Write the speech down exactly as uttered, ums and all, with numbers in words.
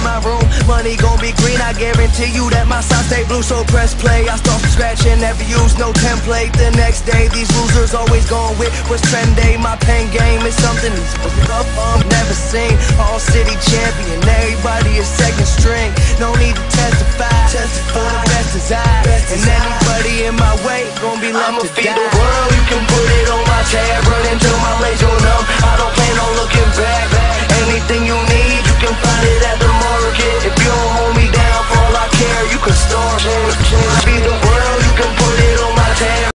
my room, money gon' be green. I guarantee you that my side stay blue. So press play, I start from scratch and never use no template. The next day, these losers always going with what's trend day. My pen game is something these up um, never seen. All city champion, everybody is second string. No need to testify, testify. For the best is I, and anybody in my way gon' be left to die.